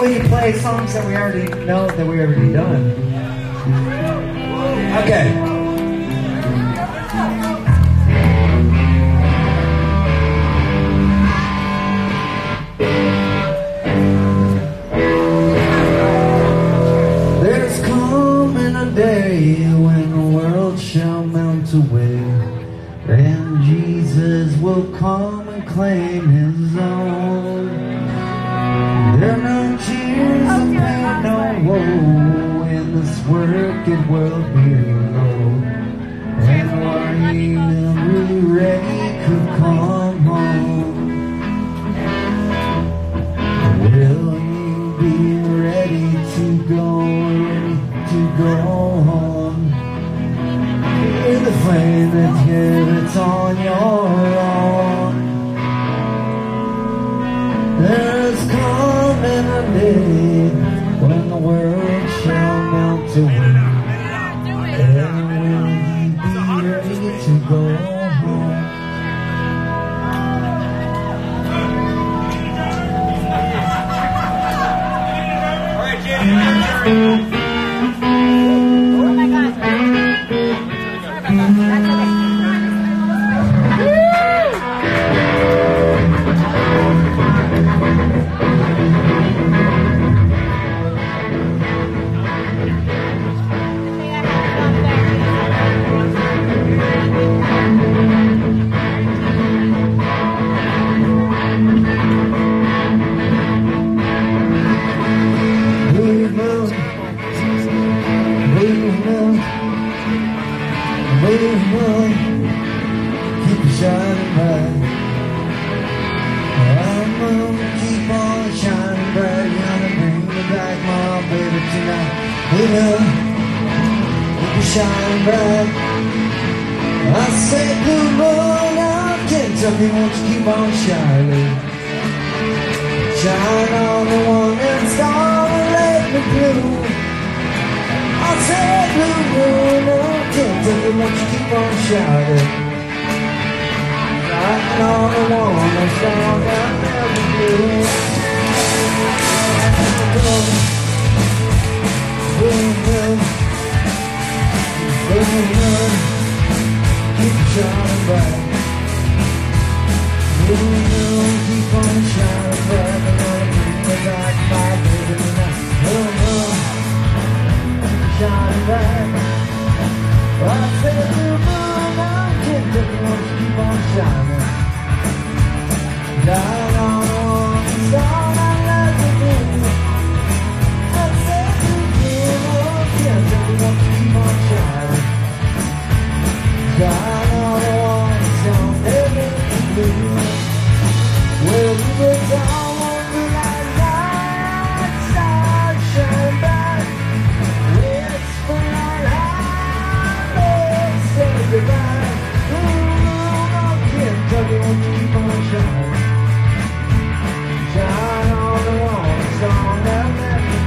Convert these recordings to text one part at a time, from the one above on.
we play songs that we already know that we already done? Okay. There's coming a day when the world shall melt away, and Jesus will come and claim his own. There are no tears and pain, no woe in this wicked world below. And whenever you're ready, could come home. Will you be ready to go home? Feel the flame that's here, it's on your own. There's coming a day when the world shall melt away, and will you be ready to go home? All right, Jenny. Oh my God. Sorry about that. That's okay. Keep shining bright. I'm gonna keep on shining bright. Gonna bring me back, my baby, tonight. We will keep shining bright. I said, good morning, out Kentucky, won't you keep on shining? Shine on the one that's gonna let me blue. I said, blue moon, out Kentucky, won't you keep on shining? Shining on the one that's gonna let me blue. Boom, boom, boom, boom, keep shining bright. Boom, boom, keep on shining bright. I'm gonna bring me back, my baby, tonight. Boom, boom, shining bright. I said, boom, boom, I'm Kentucky, won't you keep on shining? Down on the one star, I love you, baby. I said, boom, boom, I'm Kentucky, won't you keep on shining? Down on the one star, baby, blue. Well, you go down on the light star, shine bright. Whisper on high, let's say goodbye. Ooh, I'm Kentucky, won't you keep on shining? Shine on the one star, now let me.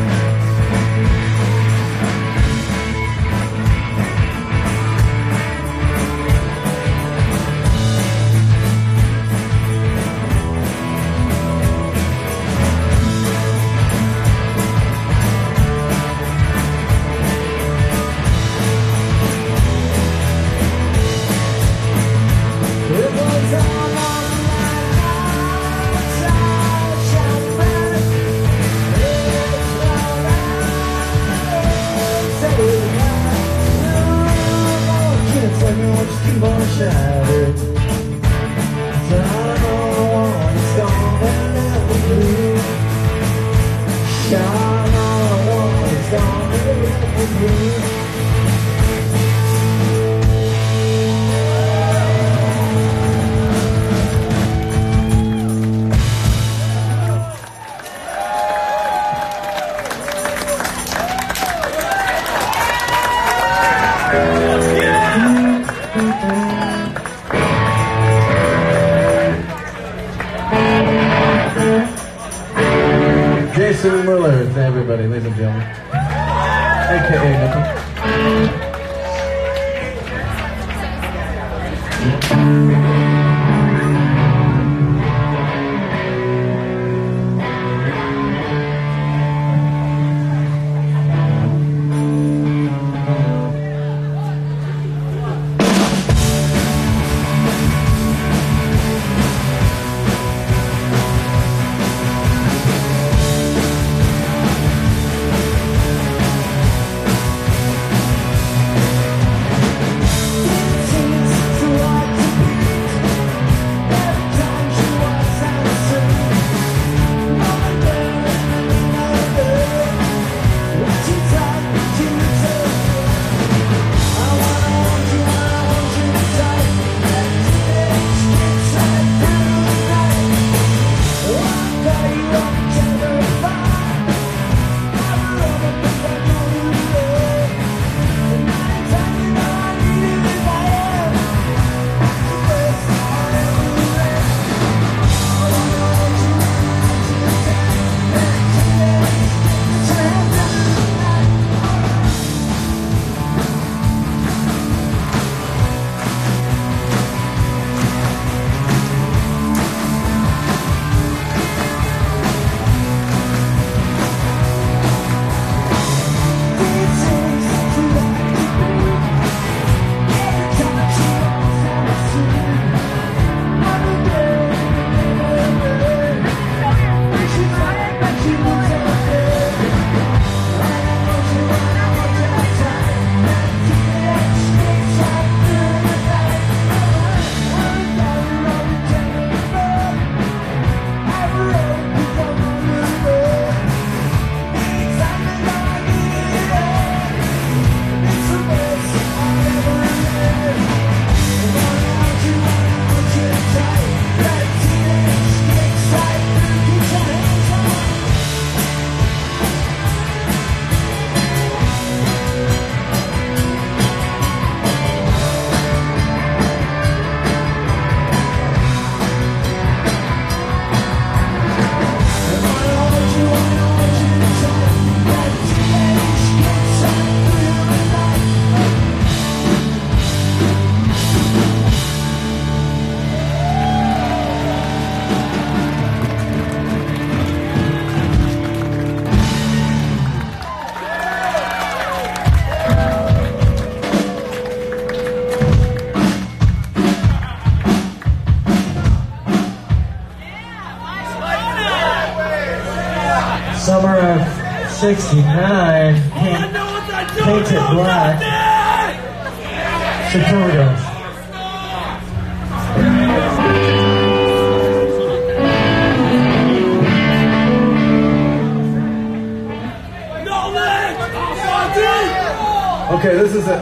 It was all on my outside, shine bright. It's all right, say goodbye. Oh, Kentucky, won't you keep on shining? Shine on the one star and let me blue. Shine on the one star and let me blue. Jason Miller to everybody, ladies and gentlemen. AKA Nickel. 69, Painted Black, September. Okay, this is it.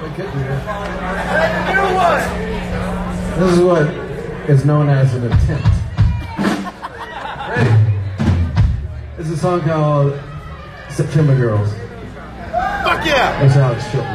This is what is known as an attempt. Ready? It's a song called September Girls. Fuck yeah! That's how it's shortened.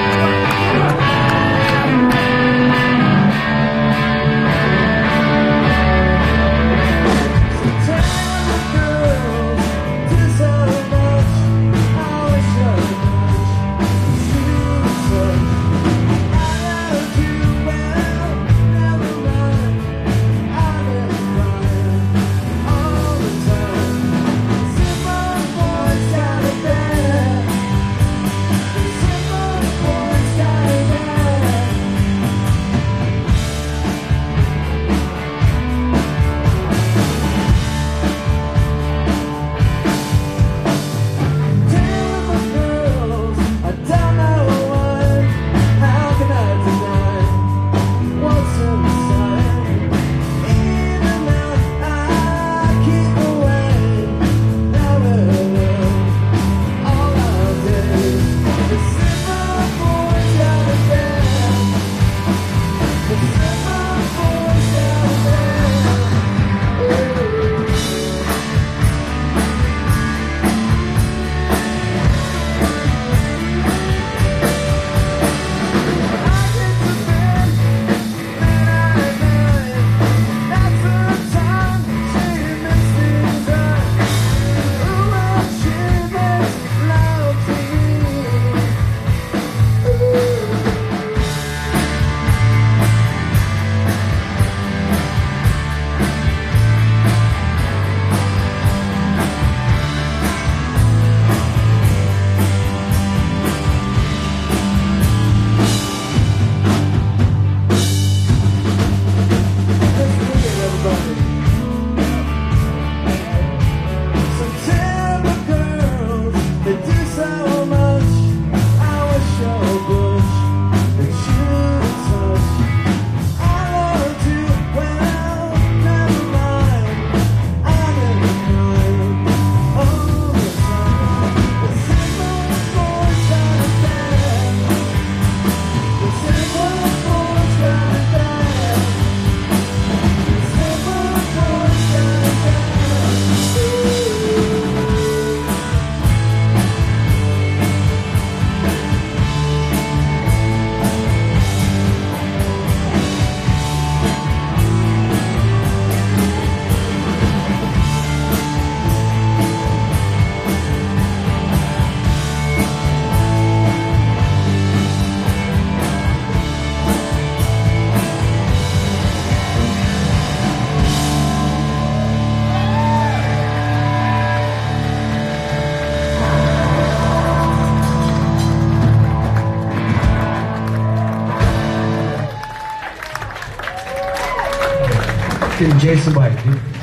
Jason White.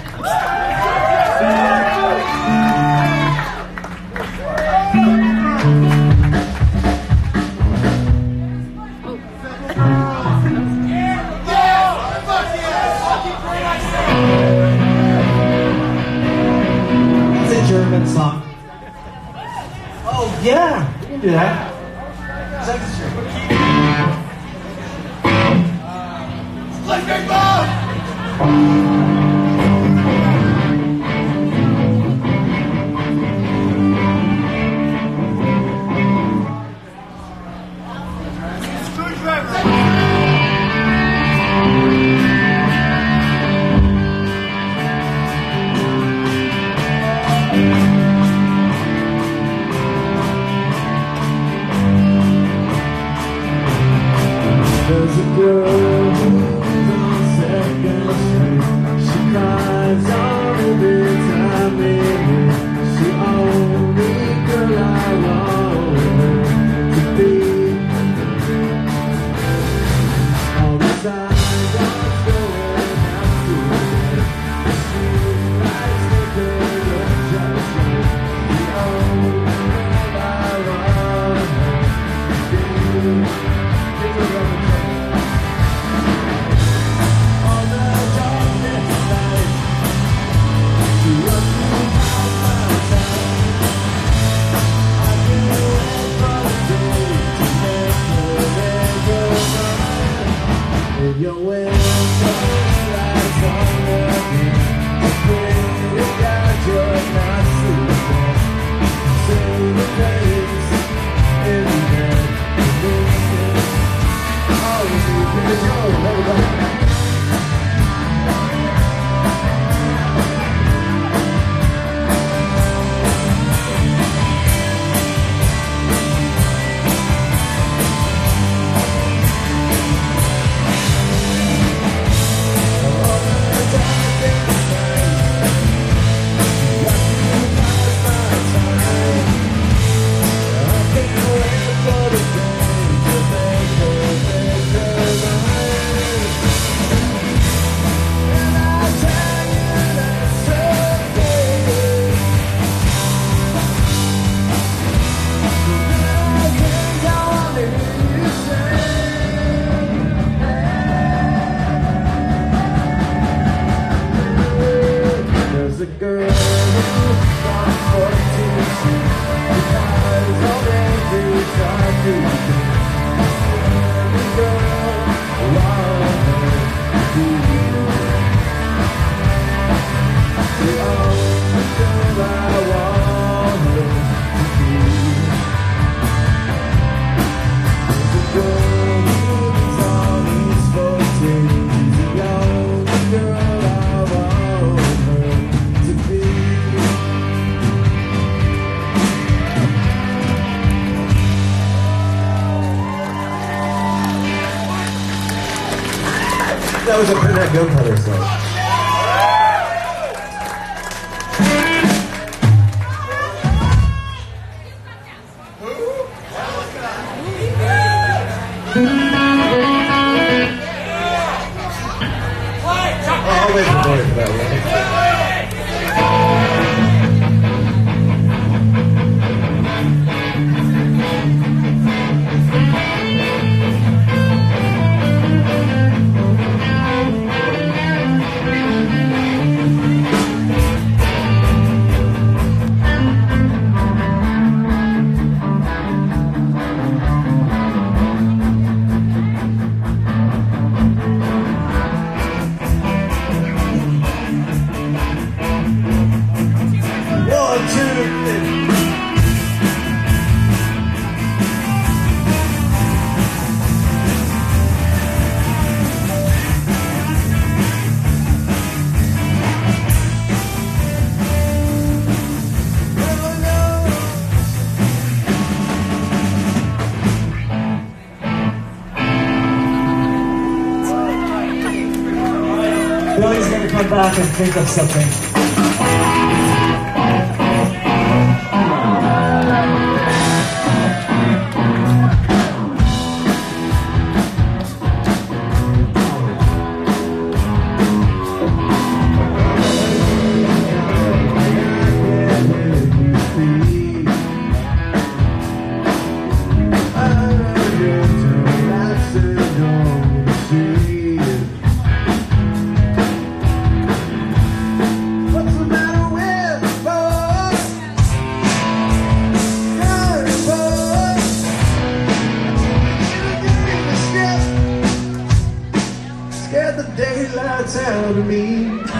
It's a German song. Oh yeah, we can do that. Let's big ball! There's a girl who's on Second Street. She cries on every time they meet. She only girl I want her to be. All the signs are showing how to live. She likes to look just like the old. your window lights on again. Pretty God, you're not sleeping. Say the place in bed. Oh, here we go, everybody. There's a girl who's gone for teaching because already tried to be. Every girl want her to be. The only girl I want her to be. There's a girl who's on these photos. The only girl I want her to be. That was a Burnett Gunpowder song. I'll wait for Boyd for that one. Billy's gonna come back and think of something. Daylight's out of me.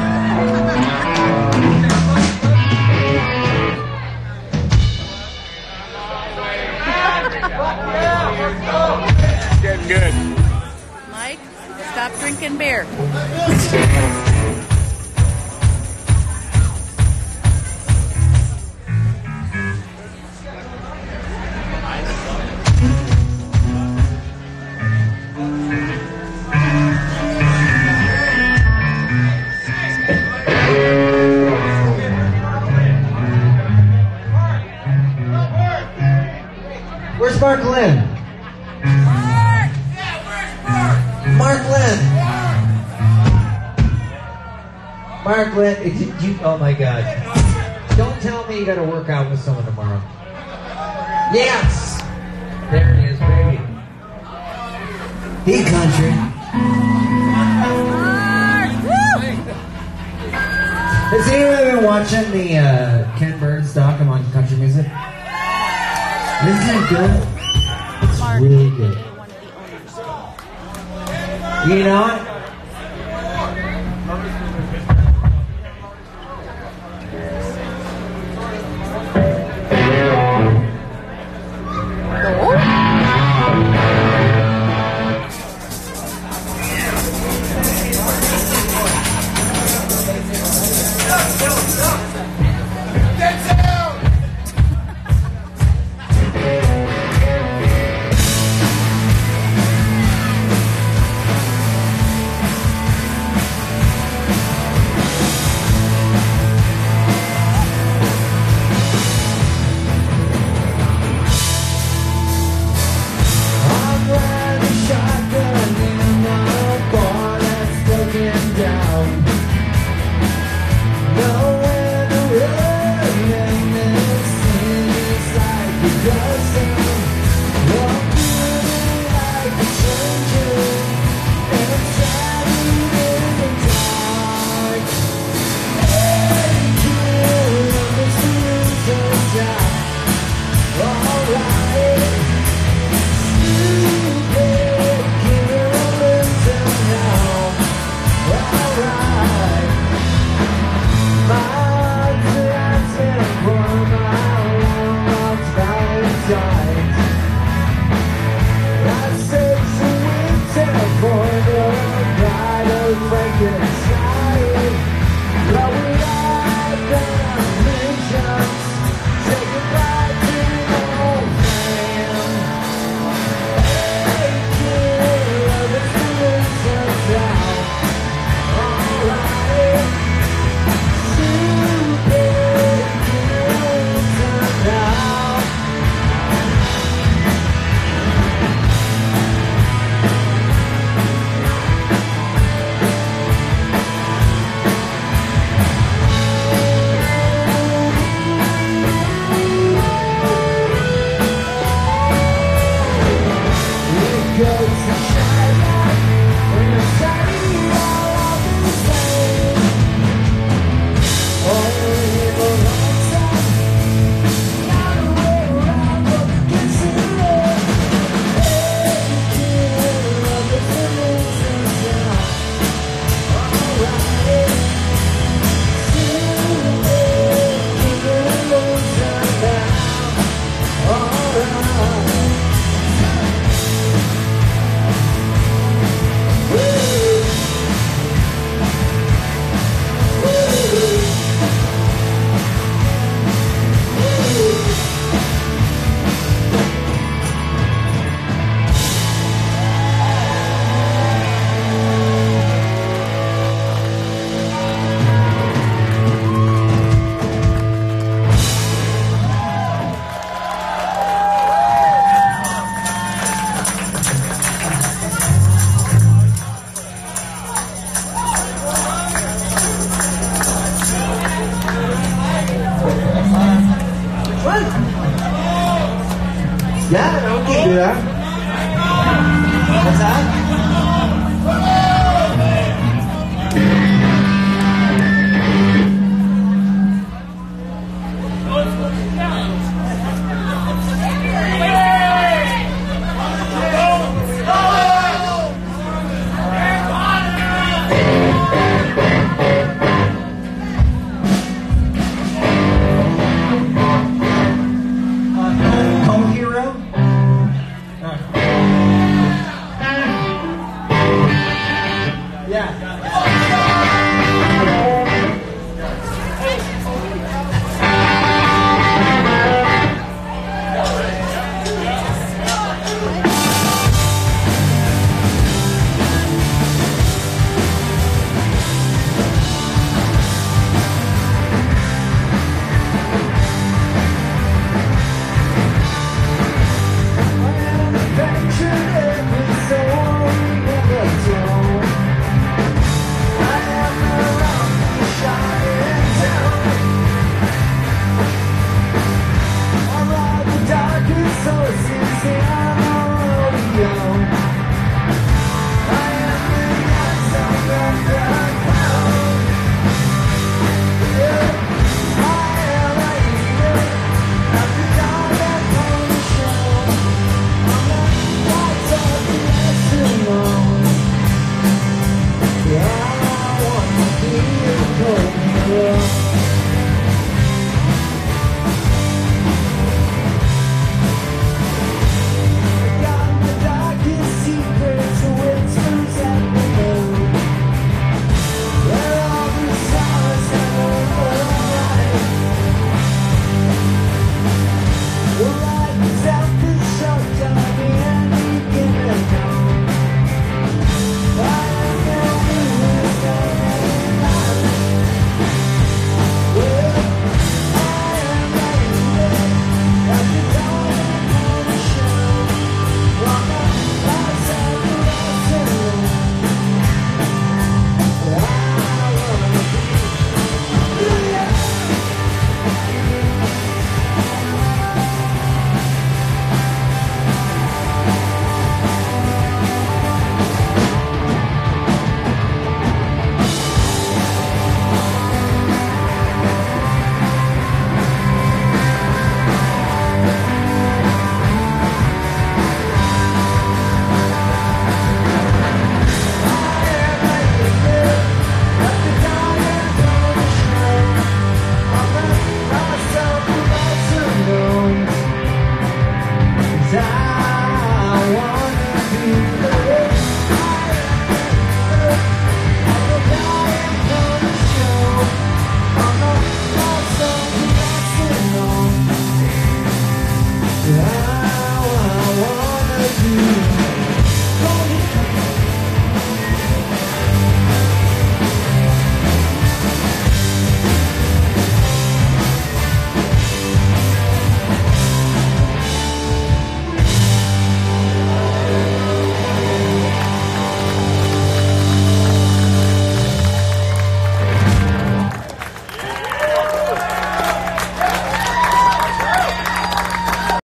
Getting good. Mike, stop drinking beer. Where's Mark Lynn? Mark Lynn. Mark Lynn, oh my God. Don't tell me you gotta work out with someone tomorrow. Yes! There he is, baby. Hey, country. Has anyone been watching the Ken Burns doc on country music? Isn't it good? It's really good. You know? Go